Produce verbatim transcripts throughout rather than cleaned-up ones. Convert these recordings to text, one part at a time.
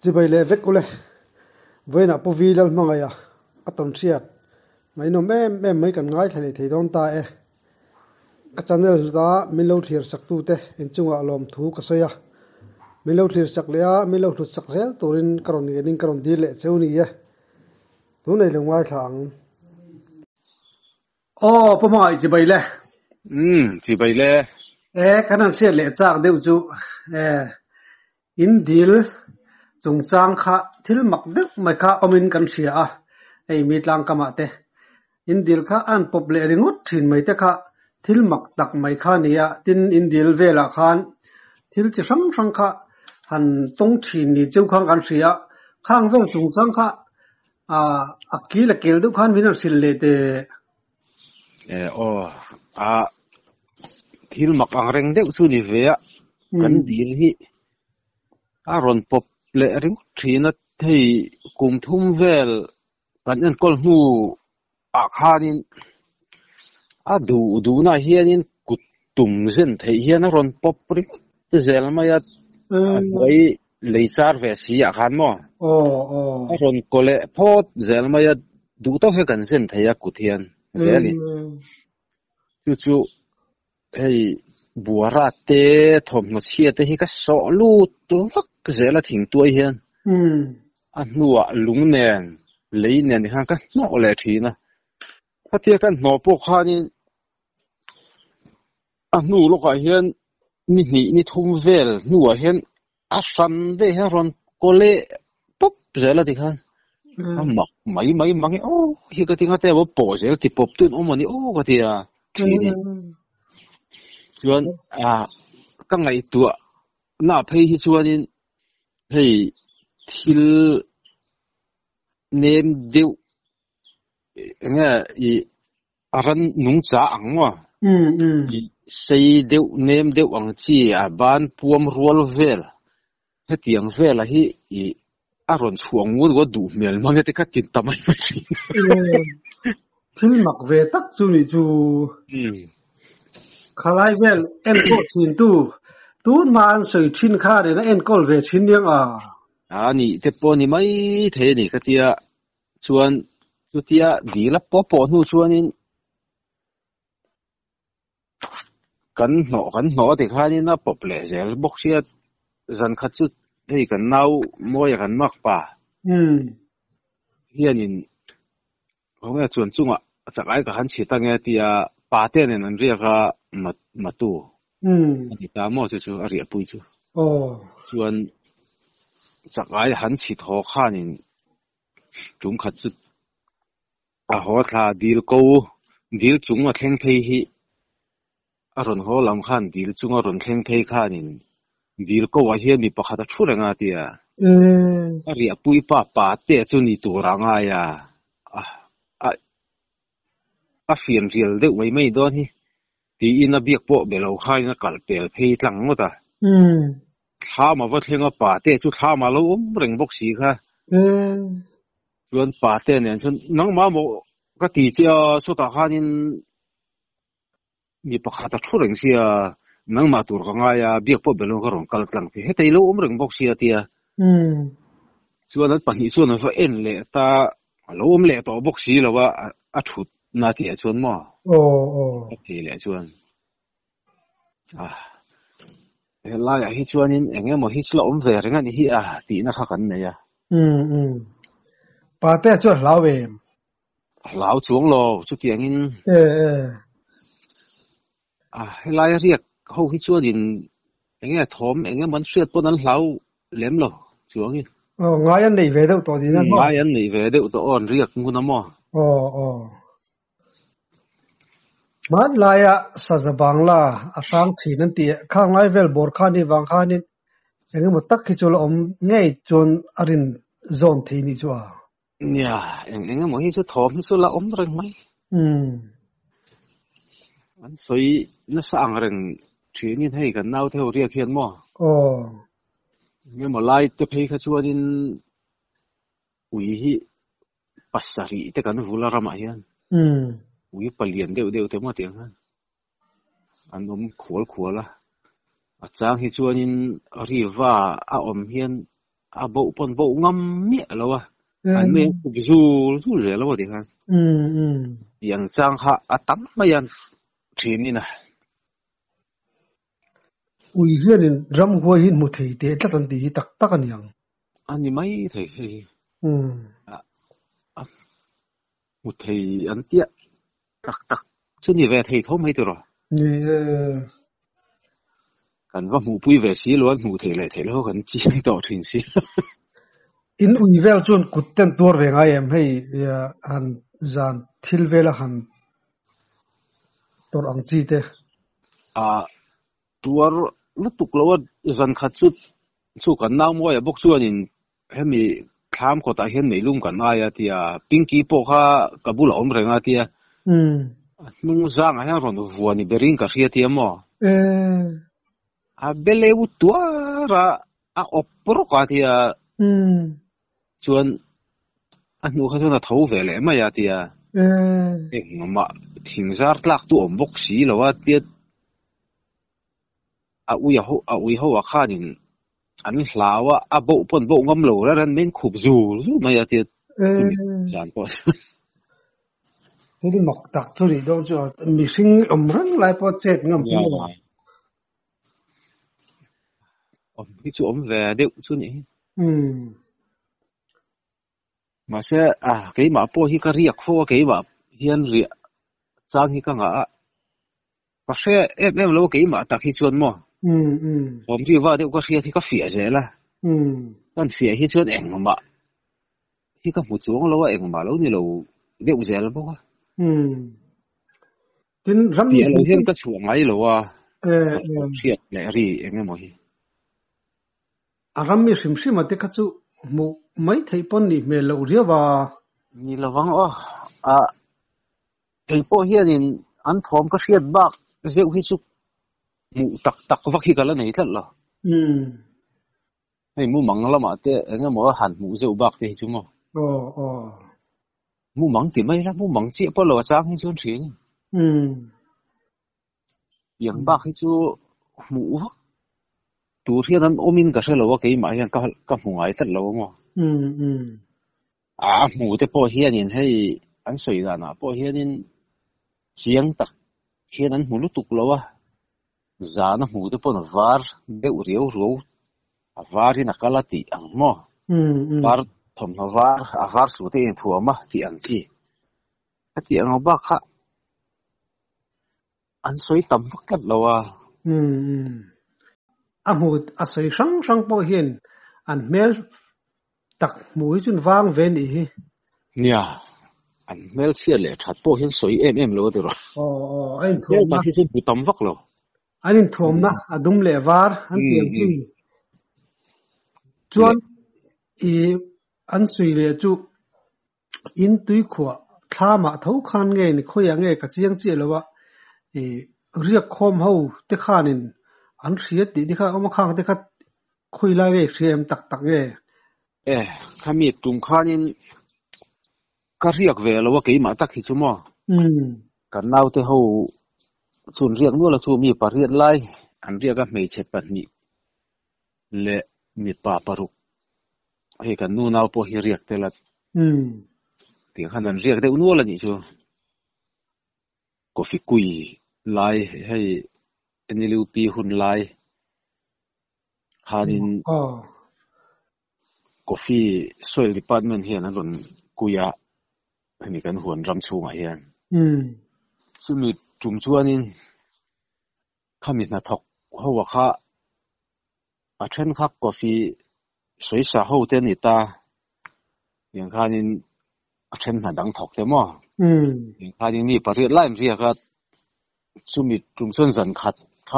chỉ bây lệ vết cô lệ với nạp vi lal mangaya aton triat mấy nó em em mấy cần ngay thay thì don ta e cái channel đó mình lâu thiệt sắc tu te in chung à lom thu cái soi à mình lâu thiệt sắc lea mình lâu thiệt sắc zel torin karon ni ning karon di lệ seu ni e tu này là ngoài thằng ô bố mày chỉ bây lệ um chỉ bây lệ e cái nào sẽ lệ chắc đều chú e in deal chung chang kha thil mak dek mai kha omin kan sia a ei mi tlang kama te in deal kha an pop le ringut thin mai te kha thil mak tak mai kha nia tin in deal vela khan thil chi sang sang kha han tong thin ni chu khang kan sia khang vel chung chang kha a akil kel du khan min sil le te e o a thil mak ang reng deuh chu ni ve a kan dir hi a ron pop le ring thina thei kum thum vel kan an kol hnu a khanin a du du na hianin kut tum zen thei hian a ron pop ring zel mai a ai leichar ve si a khan mo o o a ron kole phot zel mai a du to he kan zen thei a kuthian zeli chu chu hei buara te thom no chia te hi ka so lu tu vak zela thing tuai hian um a hnuwa lung nen lei nen ni han ka no le thina patia kan no po khanin a hnu lo ka hian ni ni ni thum vel hnuwa hian a san de ha ron kole pop zela ti khan a mak mai mai mangi o hi ka tinga te bo po zel ti pop tun o mani o ka tia thini chuan a ka ngai tua na phei hi chuanin hei thil nem deu nga i aran nung cha angwa um um i sei deu nem deu ang chi a ban puam rual vel hetiang vel a hi i aron chuang ngun go du mel mange te ka tin tamai ma chi thil mak ve tak chu ni chu um khalai vel en ko thin tu tu man soi thin kha re na en kol ve thin yang a ani te po ni mai the ni ka tia chuan chu tia dila po po hnu chuanin kan no kan no te khanin na pop le zel bok sia zan kha chu hei kan nau moi kan mak pa um hianin honga chuan chunga chakai ka han chi ta nge tia pa te nen an ria ka mat matu um ani ta mo chu chu a ria pui chu o chuan chakai han chi tho khanin chung khat chu a ho thla dil ko dil chung a thleng phei hi a ron ho lam khan dil chung a ron thleng phei khanin dil ko wa hian mi pakhat a thu renga tia um a ria pui pa pa te chu ni turanga ya a a a fian rial de wei mai don hi ti in a biak po belo khai na kal pel phei tlang ngota um tha ma wa thlenga pa te chu tha ma lo um reng bok si kha um chuan pa te nen chun nang ma mo ka ti chia so ta khanin mi pakhat a thu reng sia nang ma tur ka nga ya biak po belo ka rong kal tlang phi hetei lo um reng bok sia tia um chuan an pahnih chuan an va en le ta lo um le to bok si lawa a thut na ti a chuan mo o o a ti le chuan a la ya hi chuanin enge mo hi chlo um ve renga ni hi a ti na kha kan ne ya um um pa te chu hlaw ve lau chuang lo chu tiangin e e a helai riak ho hi chuanin enge thom enge man hriat pon an hlau lem lo chuangin o ngai an nei ve deuh to di na mo ngai an nei ve deuh to on riak nguna mo o o man laya sajabangla asang thinan ti khang lai vel bor khani wang khani enge mo tak khi chul om ngei chon arin zon thi ni chu a nya eng enge mo hi chu thom hi chu la om reng mai um an soi na sang reng thinin hei kan nau theo riak hian mo o nge mo lai te phei kha chuanin ui hi pasari te kan vula rama hian um ui palian deuh deuh te mo tiang han an om khwal khwala a chang hi chuanin riwa a om hian à bộ pon bộ ngâm mía lo à anh mấy cũng dù dù lẽ lo đi ha ừ ừ yang chang ha à tắm mấy anh chuyện này nè ui hiền in ram hoa hin một thầy thế tất tận tí tắc tắc anh yang anh mấy thầy ừ à một thầy anh tiết tắc tắc chứ như vậy thầy thôi mấy từ rồi nè cần có một buổi về xí luôn một thầy lại thầy lo cần chiên tổ trình xí in ui vel chuan kut ten tur ve ngai em hei han zan thil vela han tor ang chi te à tuar lúc tục lâu dần khát chút chút cần nào mua ya bốc chuan in hem mi tham ko ta hian nei lum kan ai à tia pinky po kha kabul om renga tia ừ nung zang a ron vuani bering ka ria tia mo ê a bele u tuara a opro ka tia ừ chuan a nu kha chuan a tho ve le ma ya tia ê engma thingzar tlak tu om bok si lo wa tia a u ya ho a u ho wa khanin an hlawa a bo pon bo ngam lo ra ran men khup zu zu ma ya tia ê jan po thế thì mọc tắc thôi đi đâu cho mi sinh om rang lại po chết ngam pi om hi chu om ve deuh chu ni ừ mà sẽ à cái mà po hi ka riak fo cái mà hian ria chang hi ka nga pa se em em lo cái mà ta hi chuan mo ừ ừ om ri wa deuh ka ria thi ka fia je la ừ kan fia hi chuan eng ma hi ka mu chuang lo eng ma lo ni lo deuh zel bo ka ừ tin ram mi fia lo sinh hian ka chuang ai lo wa ê riak le ri eng mo hi à ram mi sim sim mà te ka chu mu mấy thầy pon ni me lo ria wa ni lo wang o a cái po hian in an thom ka riat bak zeu hi chu mu tak tak vak hi kala nei tlat lo ừ hei mu mang lama te enga mo han mu zeu bak te hi chu mo ồ ồ mu mang ti mai la mu mang chi po lo chang hi chun thin ừ yang bak hi chu mu vak tu rian an omin ka hre lo wa ke ma hian ka ka mu ngai tat lo mo ừ ừ a mu te po hian in hei an soi da na po hian in chiang tak hian an mu lu tuk lo wa za na mu te po na var deu riau ro a var in a kala ti ang mo ừ ừ var thom na var a var su te in thuama ti ang chi a ti ang ba kha an soi tam vakat lo wa ừ ừ à mu à soi sang sang po hiền an mel tak mũi chun vang ve ni hi nia an mel chia le that po hian soi em em lo de ro ồ ồ anh ye thuam ma na hi chu tam vak lo anh thuam na adum le var an tiam chi chuan i an sui le chu in tui khwa thla ma tho khan nge ni khoya nge ka chiang chi lo wa e riak khom ho te khanin an riat ti di kha om khang te kha khui la ve rem tak tak nge e khami tum khanin ka riak ve lo wa ke ma tak hi chu mo ừ kan nau te ho chun riak nu la chu mi pariat lai an riak a mei che pan ni le mi pa paru he kan nu nau po hi riak te la ừ tiếng han an riak de nu la ni chu coffee kui lai hay enilu pi hun lai hanin ờ coffee soil department hian an ron kuya ani kan huan ram chunga hian ừ chumi tum chuanin khamit na thok howa kha a then khak coffee soisa ho te ni ta yang khanin a then na dang thok te mo ừ yang khanin mi pariat lai ria ka chumi tum chon zan khat kha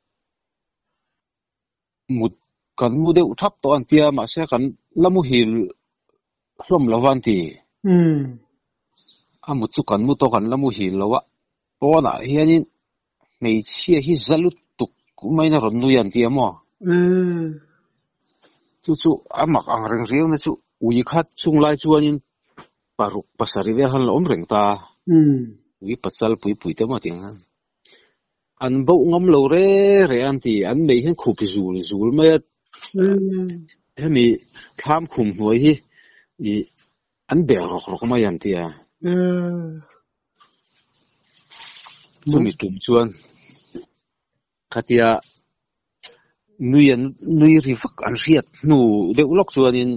mut kan mu deuh thap to an tia ma se kan lamu hil hlom lawan ti ừ a mu chu kan mu to kan lamu hil lawa pona hianin nei chia hi zalut tuk mai na ron nu yan ti mo ừ chu chu amak ang reng riau na chu ui khat chung lai chuanin paruk pasari ve han om reng ta ừ ui pachal pui pui te ma ting an bo ngam lo re re an ti an mei hen khup zul zul mai ừ hemi tham khum hnuai hi i an ber rok rok mai an tia ờ chumi tum chuan khatia nuian nui ri vak an riat nu de ulok chuan in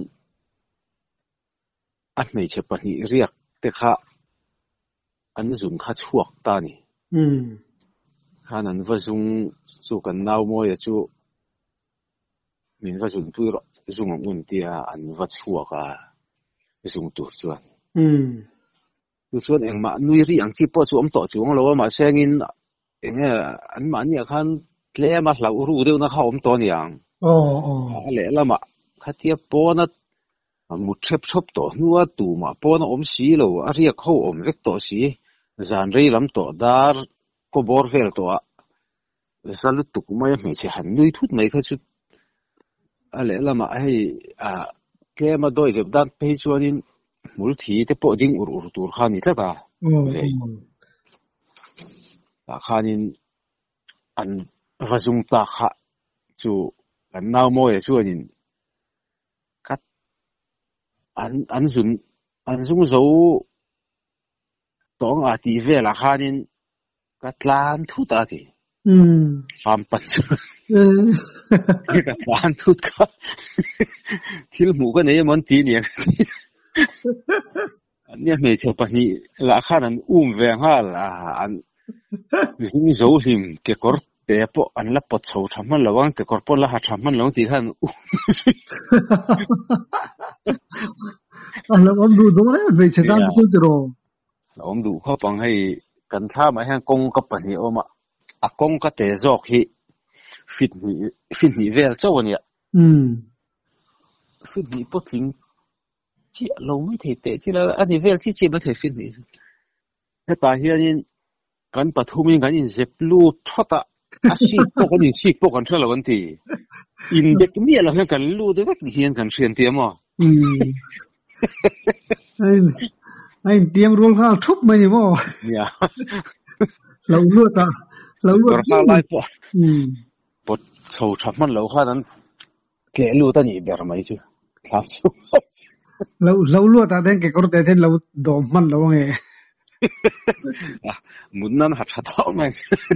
an mei che pani riak te kha an zum kha chuak ta ni ừ khan an va zung chu kan nau moi a chu min va zung tu ro zung ngun tia an va chuak a zung tur chuan ừ tu chuan engma nui ri ang chi po chu om to chuang lo ma sengin enge an ma ni khan tle ma hlau ru deu na kha om to ni ang ồ ồ a le lama khatia pona mu thep thop to nuwa tu ma pona om si lo a riak ho om vek to si zan rei lam to dar ko bor vel to a salut tu mai me che han nui thut mai kha chu a le lama ai a ke ma doi jeb dan pe chuanin mul thi te po ding ur ur tur khani tla ta ồ ta khanin an vazung ta kha chu an nau mo e chuanin kat an an zun an zung zo tong a ti ve la khanin katlan thu ta ti ừ fam pan chu ừ katlan thu ka thil mu ka nei mon ti ni an ne me che pa ni la khan an um ve ha la an zung zo him ke kor te po an la pot chho thaman lawang ke kor po la ha thaman long ti khan à là ông đủ đúng đấy về chế tạo cái chỗ rồi om du kho pang hai kan tha ma hang kong ka pa ni oma a kong ka te zok hi fit ni fit ni vel chawnia ừ fit ni po ting chi lo mai the te chi la ani vel chi chi ba the fit ni ta hianin kan pathumin kan in zeplu thota asi po kan in sik po kan thela wan ti in dek mi la kan lu de vek ni hian kan rian ti mo ừ anh anh tiêm luôn khang thúc mày nhỉ mò ya lâu luôn ta lâu luôn kor kha lai po ừ pot chho thaman lo kha nan ke lu ta ni ber mai chu thlam chu lâu lâu luôn ta đến cái con té đến lâu đổ man lâu nghe mun nan hat hat mai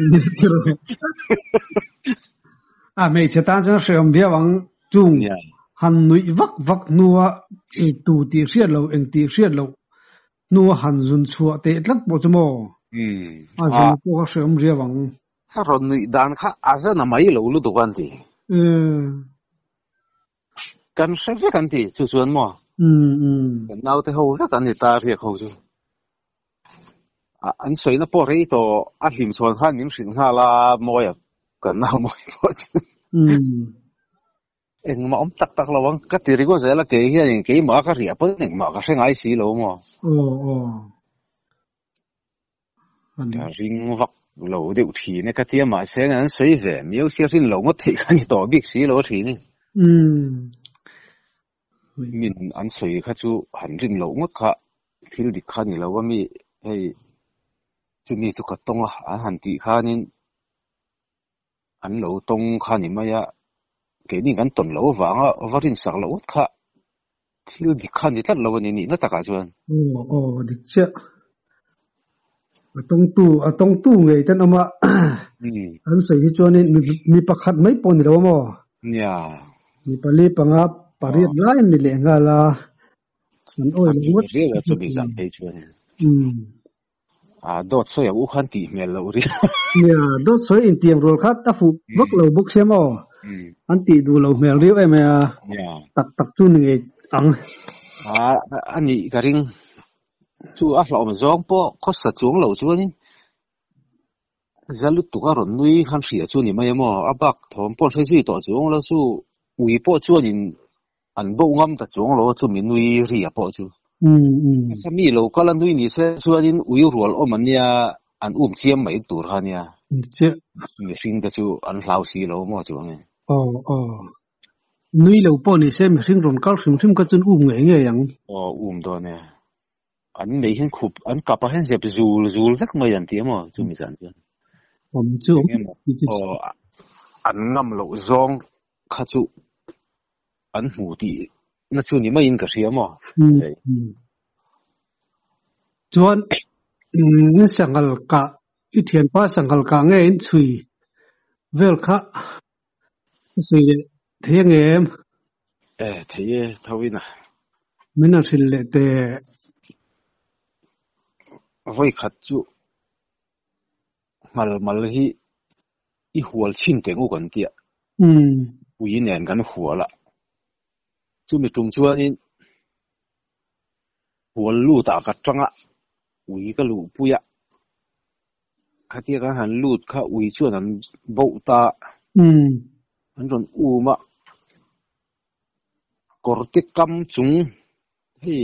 à mấy chế tạo cho sử dụng bia bằng chung ya han nui vak vak nuwa e tu ti riat lo eng ti riat lo nuwa han zun chua te tlak bo chmo mm a zun ko ka sem ria wang ha ron ni dan kha aza na mai lo lu du kan ti e kan se ve kan ti chu chuan mo um um kan nau te ho ve kan ni ta ri kho chu a an soi na po rei to a hlim chuan khan nim hrin ha la mo ya kan nau mo po chu um eng ma om tak tak lawang ka ti ri go zela ke hi ani ke ma ka ria po ning ma ka sengai si lo mo o o an ka ring vak lo de thi ne ka tia ma seng an soi ve miu sia rin lo ngo thei kan ni to bik si lo thi ni um min an soi kha chu han rin lo ngo kha thil dik kha ni lo wa mi hei chu mi chu ka tong a an han ti kha nin an lo tong kha ni ma ya ke ni kan ton lo wanga varin sak lo kha thil dik kha ni tat lo ni ni na ta ka chuan o o dik che atong tu atong tu ngai tan ama mm an sai hi chuan ni mi pakhat mai pon ro mo ya mi pali panga pariat lai ni le nga la an oi lo wat re wa chu bi zam pe chuan um a dot so ya u khan ti mel lo ri ya do soi in tiam rol khat ta fu vak lo buk semo mm an ti du lo mel riu em ya ya tak tak chu ni ang a ani ka ring chu a hlo ma zong po kho sa chung lo chuan in zalut tu ka ron nui khan ria chu ni mai mo a bak thom pon sai chui to chung lo chu ui po chuan in an bo ngam ta chung lo chu mi nui ria po chu um um ka mi lo kala nui ni se chuan in ui rual o man nia an um chiam mai tur ha nia che mi hring ta chu an hlau si lo mo chu nge o o nui lo po ni sem sing ron kal sim sim ka chun um nge nge yang o um do ne an mei hen khup an kapa hen zep zul zul vek mai an ti mo chu mi san chuan om chu o an ngam lo zong kha chu an hmu tih na chu ni mai in ka hria maw chuan ni sangal ka i thian pa sangal ka nge in chui vel kha chui le thiang em e thei thawina mina thil le te voi khat chu mal mal hi i hual chin te ngu kan tia um ui nen kan huala chu mi tum chuan in hual lu ta ka tanga ui ka lu puya khatia ka han lut kha ui chuan an bo ta um an ron uma korte kam chung hi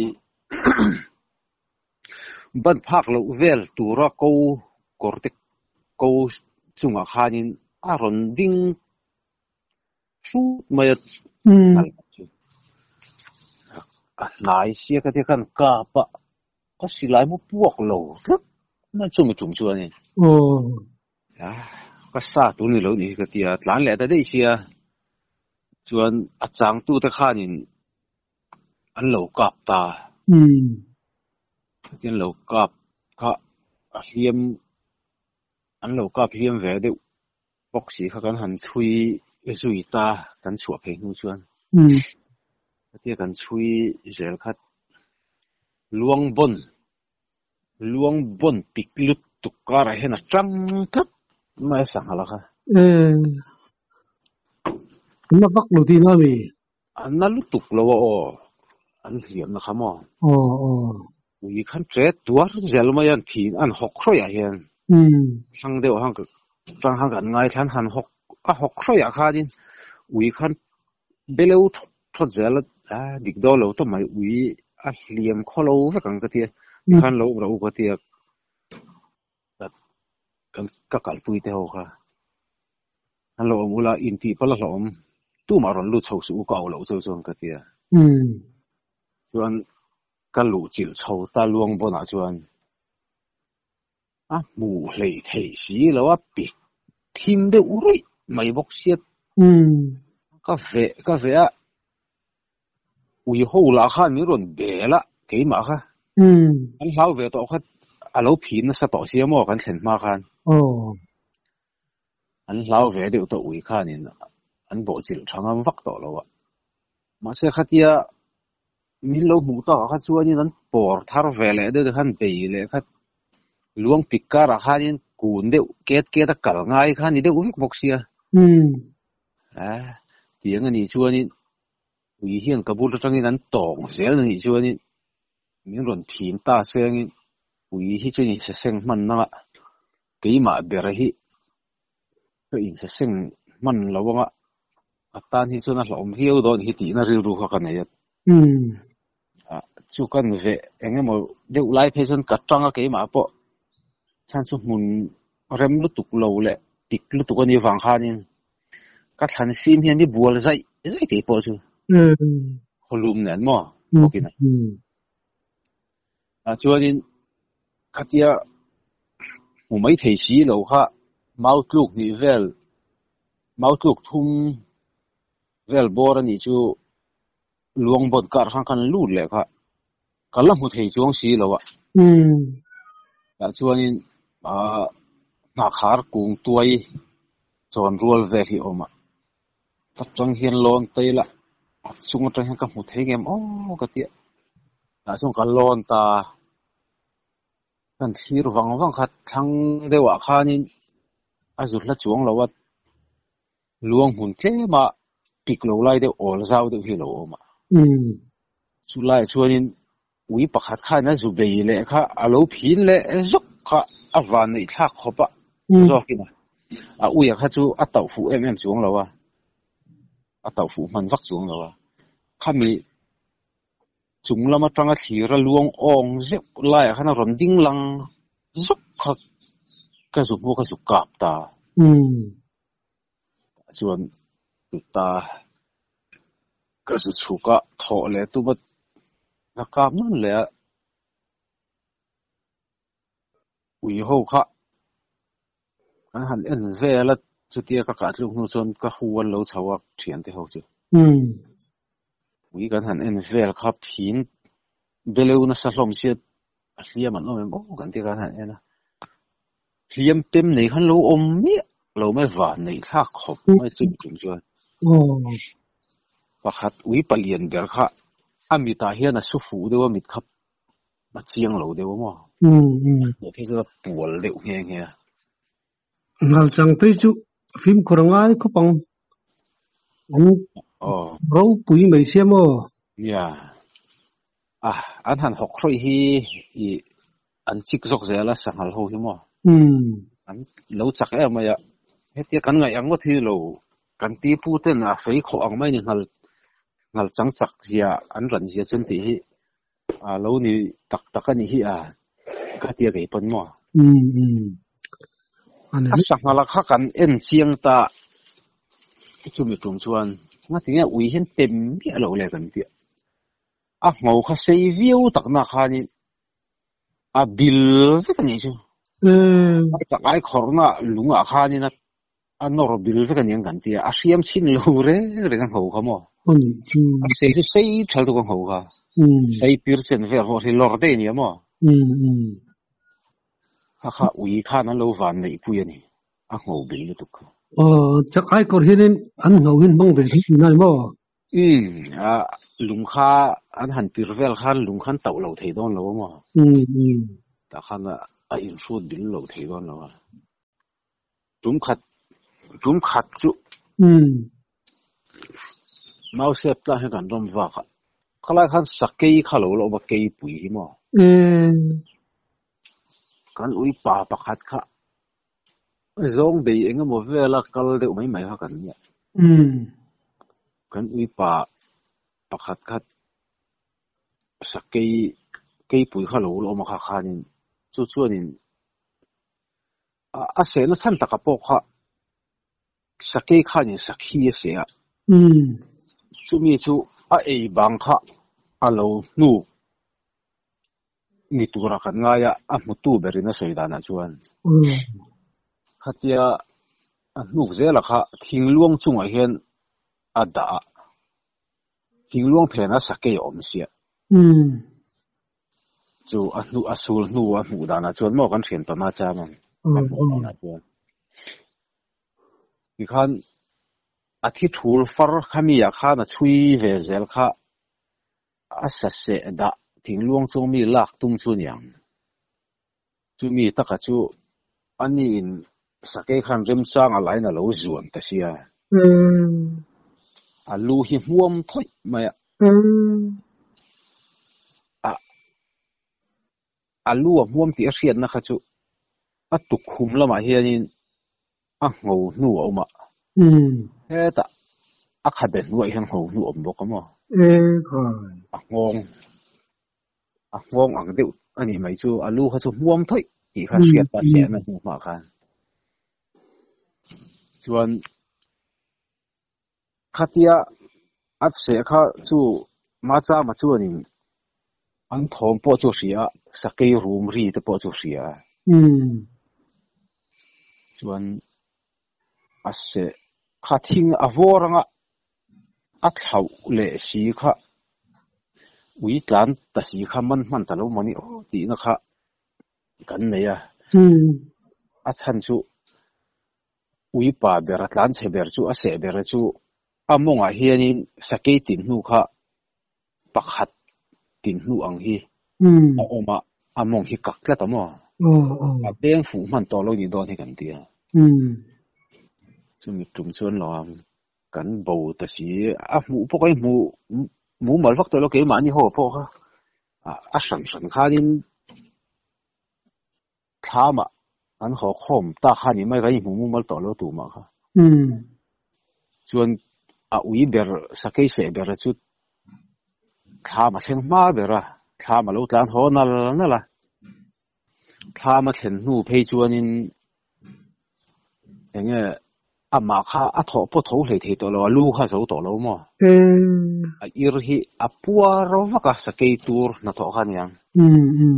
ban phak lo vel tura ko korte ko chunga khanin a ron ding su mai um nai sia ka te kan ka pa ka silai mu puak lo thak na chu mi chung chuan ni oh ya ka sa tu ni lo ni ka tia tlan le ta dei sia chuan a chang tu ta khanin an lo kap ta um tin lo kap kha a hliam an lo kap hliam ve deuh boxi kha kan han chui zui ta kan chua phei nu chuan um tia kan chui zel khat luang bon luang bon piklut tukara hena tram thak mai sang hala kha eh na vak lu ti na mi anna lu tuk lo o an hiam na khamo oh oh ui khan tre tuar zel mai an phin an hok roi a hian um hang deuh hang tang hang kan ngai than han hok a hok roi a kha din ui khan beleu thot zel a dik do lo to mai ui a hliam kholo ve kan ka tia khan lo ro ka tia kan ka kal pui te ho kha han lo mula in ti pala hlom tu ma ron lu chho su ka lo chho chong ka tia um chuan ka lu chil chho ta luang bona chuan a mu hlei thei si lo a pi thim de uroi mai bok siat um ka ve ka ve a ui ho la khan mi ron bela ke ma kha um an hlau ve to kha alo phin na sa to sia mo kan thlen ma khan oh an hlau ve de to ui khan in an bo chil thangam vak to lo wa ma se khatia min lo mu ta kha chuan in an por thar ve le de han be le kha luang pikara khanin kun de ket ket a kal ngai khan ni de uvik bok sia um a tiang ani chuan in ui hian kabul tangin an tong zel ni chuan in min ron phin ta seng in ui hi chu ni se seng man na keima ber hi ko in se seng man lawanga atan hi chuna hlom hiu don hi ti na ri ru kha kan ya um a chu kan ve engemaw deuh lai phei ka tanga keima po chan chu mun rem lu tuk lo le tik lu tuk ani wang khanin ka thlan fim hian ni bual zai zai te po chu um holum nen mo um okina a chuanin khatia mu mai thei si lo kha mautluk ni vel mautluk thum vel bor ani chu luang bon kar khan kan lu le kha kala mu thei chuang si lo wa um a chuanin a na khar kung tuai chon rual ve hi oma ta chang hian lon teila chung tang hian ka mu thei ngem o ka tia a chung ka lon ta kan thir wang wang khat thang dewa khanin azur la chuang lawat luang hun tlema pik lo lai de ol zau de hi lo oma um chulai chuanin ui pakhat kha na zu bei le kha alo phin le zok kha awan nei thak khopa zokina a uya kha chu a tau fu em em chuang lawa a tau fu man vak chuang lawa khami chunglama tanga thira luang ong zek lai khana ron ding lang zok kha ka zu mo ka zu kap ta um chuan ta ka zu chuka tho le tu ba na kam nun le ui ho kha an han en vela chu tia ka ka tlung nu chon ka huan lo chawa thian te ho chu um ui kan han en vel kha phin beleu na sa hlom sia hliam an om bo kan ti kan han ena hliam tem nei khan lo om mi lo mai va nei thla khop mai chu chung chuan oh pakhat ui palian ber kha amita hian a su fu dewa mit khap ma chiang lo dewa mo um um mo phe chu pual deuh nge nge ngal chang pe chu phim korangai ko pang an oh ro pui mai sia mo ya ah an han hok roi hi i an chik zok zela sangal ho hi mo um an lo chak e ma ya hetia kan ngai ang mo thi lo kan ti pu ten a fei kho ang mai ni ngal ngal chang chak zia an ran zia chen ti hi a lo ni tak tak ani hi a ka tia ge pon mo um um ane a sangala kha kan en chiang ta chu mi tum chuan nga tinga ui hen tem mi lo le kan ti a ngau kha sei viu tak na kha ni a bil ve kan ni chu eh ta ai khorna lunga kha ni na a nor bil ve kan yang kan ti a siam chin lo re re kan ho kha mo oni chu a sei chu sei thal tu kan ho kha um sei percent ve ho ri lor de ni mo um um kha kha ui kha na lo van nei pu ya ni a ngau bil lu tu kha oh chắc ai còn hiền ăn ngầu hiền bông về thế này mà um a lung kha an han pir vel khan lung khan tau lo thei don lo mo um um ta khan a in su bil lo thei don lo tum khat tum khat chu um mau sep ta he kan dom wa kha khala khan sakei kha lo lo ba kei pui hi mo eh kan ui pa pakhat kha zong bei enga mo vela kal de mai mai ha kan ya um kan ui pa pakhat kha sakei kei pui kha lo lo ma kha khanin chu chuanin a a se na san taka po kha sakei khanin sakhi se a um chu mi chu a ei bang kha a lo nu ni tura kan nga ya a mutu berina soidana chuan um khatia a nuk zela kha thingluang chunga hian a da thingluang phena sakei om sia um chu a nu asul nu a nu dana chuan mo kan thian pa ma cha man a um mu dana chuan ki khan a thi thul far khami ya kha na chui ve zel kha a sa se da thingluang chung mi lak tung chu niang chu mi taka chu ani in sakei khan rem chang a lai na lo zuan ta sia um a lu hi huam thoi mai um a a lu a huam ti a hriat na kha chu a tuk khum lama hianin a ngau nu oma um he ta a khaben nu hian ngau nu om bok ama eh coi a ngong a ngong ang deuh ani mai chu a lu kha chu huam thoi ti kha hriat pa se na nu ma khan chuan khatia at se kha chu ma cha ma chu anin an thom po chu hria sakei room ri te po chu hria um chuan a se kha thing a voranga a thlau le si kha ui tlan ta si kha man man ta lo mani o ti na kha kan nei a um a chan chu ui pa ber tlan che ber chu a se ber chu amonga hianin sakei tin nu kha pakhat tin nu ang hi um a oma among hi kak tla tamo oh oh a beng fu man to lo ni don hi kan tia um chu mi tum chuan lawam kan bo ta si a mu po kai mu mu mal vak to lo ke ma ni ho po kha a a san san khanin thama an ho khom ta khani mai gai mu mu mal to lo tu ma kha um chuan a ui ber sakei se ber chu thama thleng ma bera thama lo tlan ho nal nala thama thlen nu phei chuanin enge ama kha a tho po tho hlei thei to lo lu kha zo to lo mo um a ir hi a puwa ro vaka sakei tur na tho khan yang um um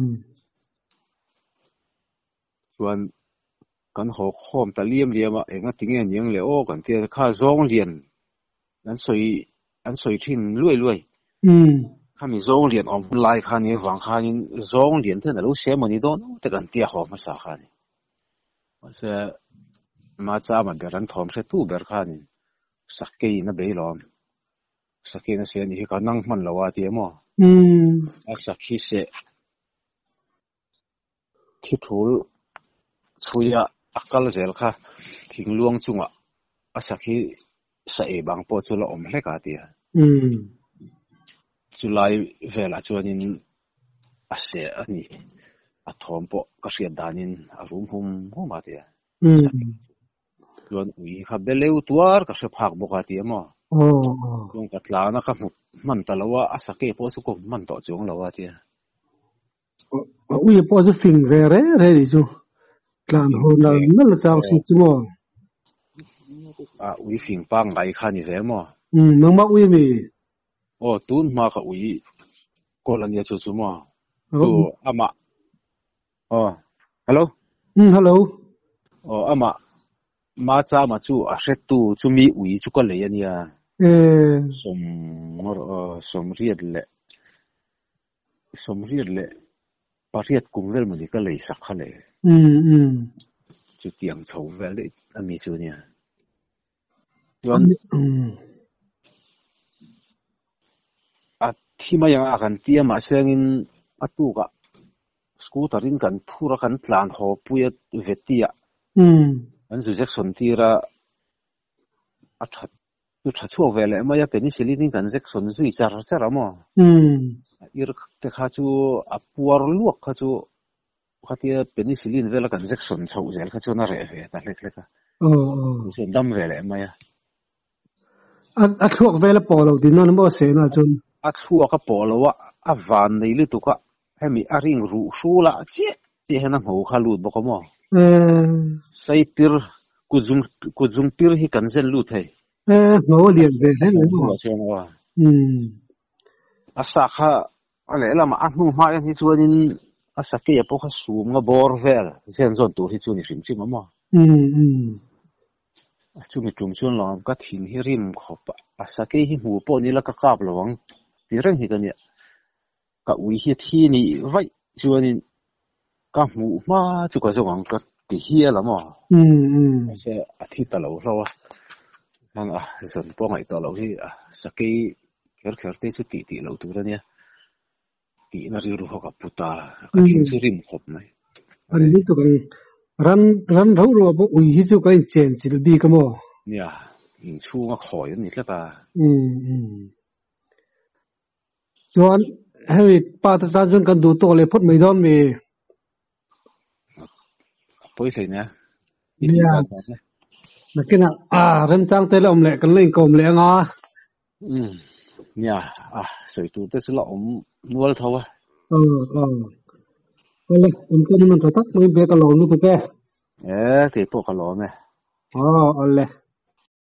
chuan kan ho khom ta liam liama enga tinge niang le o kan tia kha zong lian an soi an soi thin luai luai อืม kami zong lian om lai khani wang khani zong lian the na lo ceremony don te kan tia ho ma sa khani se ma cha ma beran thom se tu ber khani sakke na beilom sakke na se ni ka nang man lawa ti mo อืม a sakhi se thi thul chuya akal zel kha thing luang chunga a sakhi sa e bang po chu la om hle ka tia อืม July vela chuanin a se ani a thom po ka hriat danin a rum hum huma tia อืม chuan ui kha beleu tuar ka hre phak boka tia mo อ๋อ chuan ka tlana ka hmu man talawa a sake po chu ko man to chung lawa tia อ๋ออุ้ยพอจะฟิงเวเรเรดิจูกลานโหนานั่นละจางสิจูมอ a ui fing pa ngai kha ni ve mo อืมนังมาอุ้ยมี o tun ma ka ui ko lan ya chu chu mo อ๋อ tu ama o hello อืมฮัลโหล o ama ma cha ma chu a hret tu chu mi ui chu ko le ania เออ som ngor som riat le som riat le pariat kum vel mani ka lei sak khale อืมอืม chu tiang chho vel le ami chu nia chuan อืม a thima yang a kan tia ma sengin atu ka scooterin kan thura kan tlan ho puya vetia อืม an zu jackson tira a that tu tha chuak vele ma ya penicillin kan jackson zui char char amo อืม ir te kha chu a puar luak kha chu khatia penicillin vela kan jackson chho zel kha chu na re ve ta hlek hlek อ๋ออ๋อ chu dam vele ma ya อัดอัดพวกเวลาปอเราดินนั่นบ่เสนาจน a thua ka polo wa a van nei lu tu ka hemi a ring ru shula che che hena ho kha lut bo ko mo เออ sai pir kuzum kuzum pir hi kan zen lu thei เออโหเลียนเวเห็นเลยบ่ wa chen wa อืม asa kha ale lama a hnu ma yan hi chuanin asa ke po kha sum nga bor vel zen zon tu hi chu ni rim chim mo อืมอืม chu mi tum chun lom ka thin hi rim khop asa ke hi hu po ni la ka kap lawang ti reng hi kan ya ka ui hi thi ni vai chuanin ka hmu ma chu ka zawang ka ti hi la mo อืมอืม se a thi ta lo lo wa hang a zon po ngai to lo hi sa ke kher kher te chu ti ti lo tu ra nia ti na ri ru ho ka puta ka thin chu rim khop mai อันนี้ตัวกันรันรันเราเราบ่อุ้ยฮิจูกันเจนสิลบีก็บ่ nia in chu nga khoi ni tla ta อืมอืมจวนเฮ้ยป้าตาตาจนกันดูตัวเลยพดไม่ดอนมี poi thei na เนี่ยนักกินอ่าเริ่มจ้างเตะลมเลยกันเล่นกลมเลยงอ um nia a soi tu te sla om nual thawa เออเออก็เลยผมก็มันตัดไม่เบกกะหลงนี่ตัวแก e te po ka lo me อ๋อเอาเลย